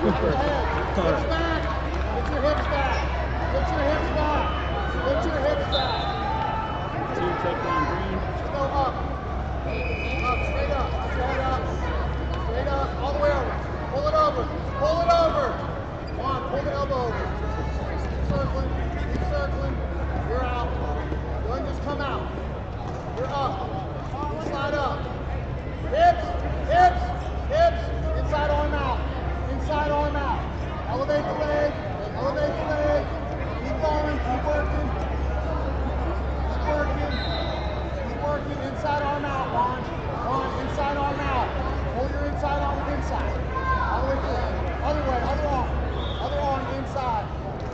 Get your head. Hips back. Get your hips back. Get your hips back. Get your hips back. Two takedown green. Go up. Up, straight up. Put your head up. Straight up. All the way over. Pull it over. Pull it over. Come on, pull the elbow over. Keep circling. Keep circling. You're out. Don't just come out. You're up. Slide up. Hips. Hips. Hips. Inside arm out. Inside arm out. Elevate the leg. Elevate the leg. Keep going. Keep working. Keep working. Keep working. Inside arm out, Ron. Ron, inside arm out. Pull your inside arm inside. All the way through. Other way. Other arm. Other arm inside.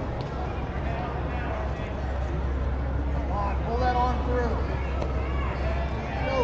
Come on. Pull that arm through. Go.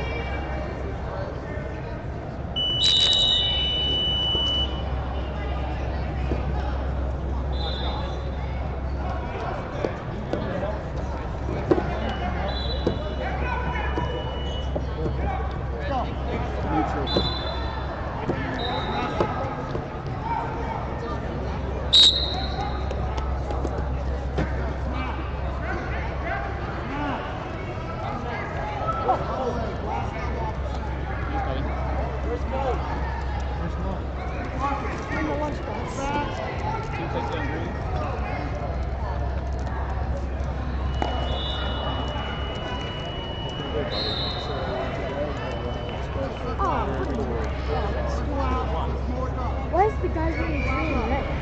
Why is the guy wearing green and red?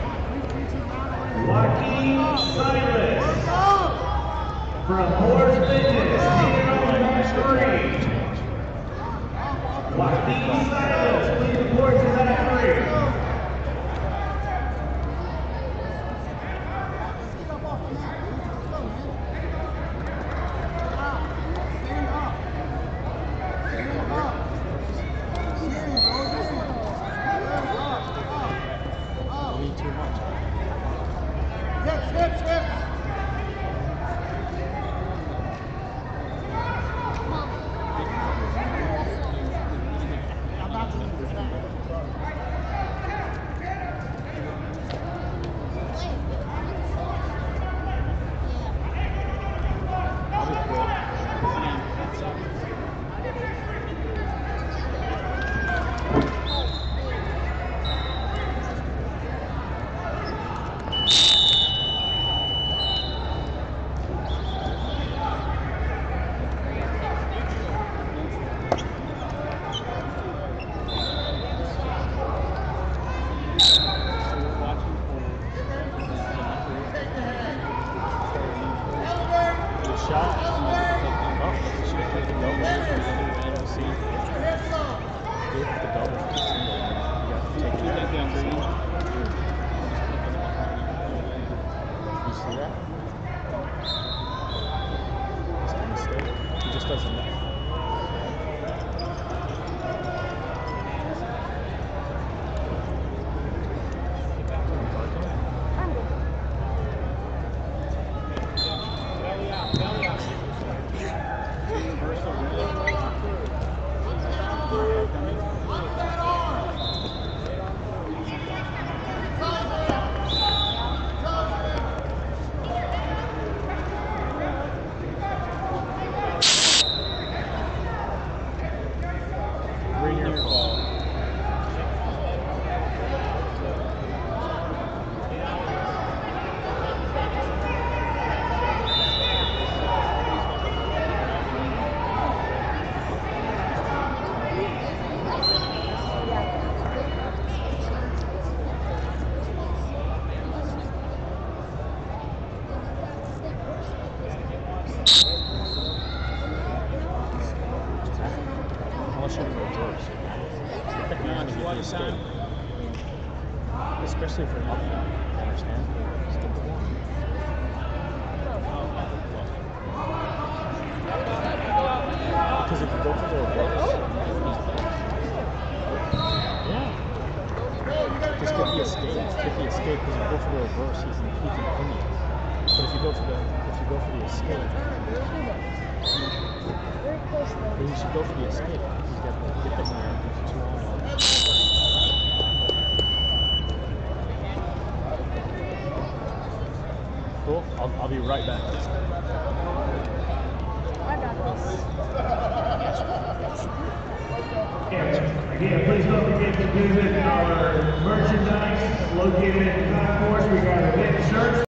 Joaquin Silas from Horse Fitness, seated on the screen. Joaquin Silas, please report to that three. Especially for up, I understand. Stick to one. Because if you go for the reverse, yeah. Just get the escape. Get the escape because if you go for the reverse, he can pin you. But if you go for the escape, then you should go for the escape. You get the hand, two on. be right back. I got this. Again, please don't forget to visit our merchandise located at the concourse. We got event shirts.